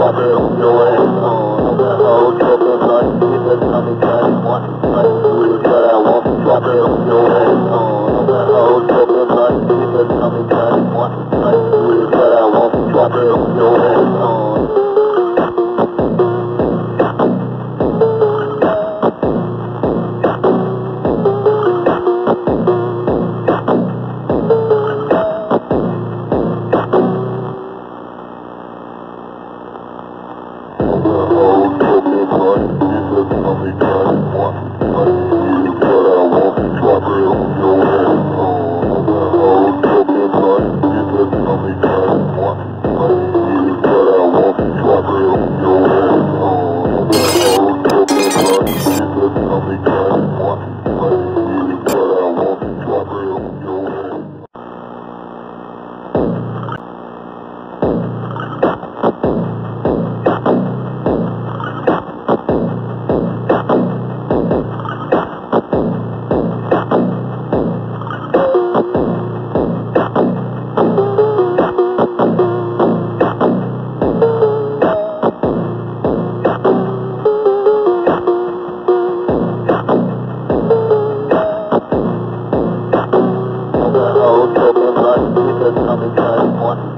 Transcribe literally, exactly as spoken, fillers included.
drop it on your ass. On the whole tripping like you just tell me that you want to like do it, but I won't drop it on your ass. On the whole tripping like you just tell me that you want to like do it, but I won't drop it on your ass. On the whole tripping like you just tell me that you want to